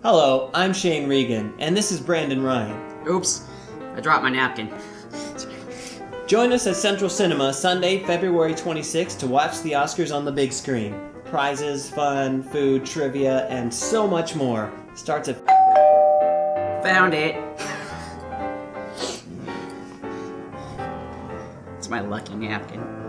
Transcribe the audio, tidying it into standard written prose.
Hello, I'm Shane Regan, and this is Brandon Ryan. Oops, I dropped my napkin. Join us at Central Cinema Sunday, February 26th to watch the Oscars on the big screen. Prizes, fun, food, trivia, and so much more. Starts at... Found it. It's my lucky napkin.